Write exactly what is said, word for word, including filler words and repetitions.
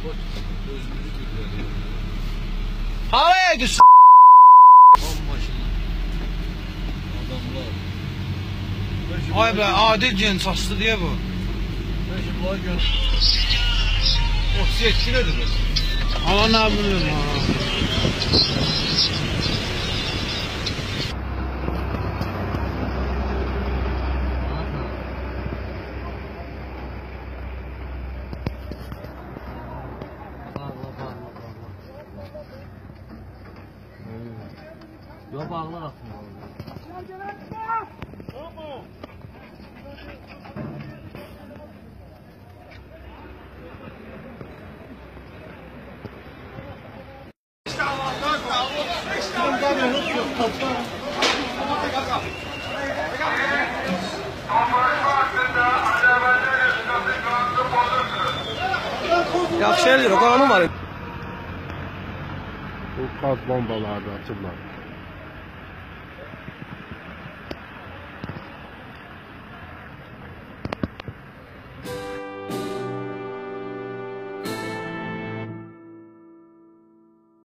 Özümüzü güldürüyor. Havaya gitsin. Maşın. Adamlar. Ay be, adi genç aslı diye bu. Ben şimdi buna gön... O siyetki nedir be? Allah ne bileyim ha. Yo bağlar aslında. Yaxşı eləyir, o qanun var. Bu gaz bombaları atıblar.